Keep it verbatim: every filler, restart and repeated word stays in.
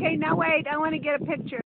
Okay, now wait. I want to get a picture.